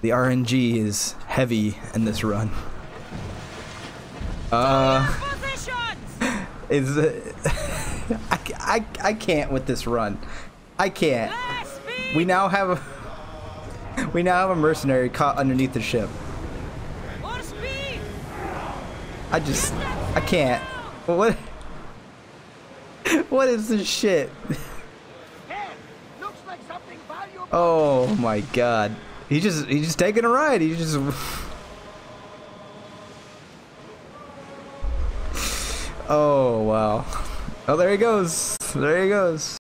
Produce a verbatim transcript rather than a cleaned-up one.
The R N G is heavy in this run. Uh, is it? I, I, I can't with this run. I can't. We now have a we now have a mercenary caught underneath the ship. I just I can't. What? What is this shit? Oh my god. He just he's just taking a ride. He just Oh wow. Oh, there he goes. There he goes.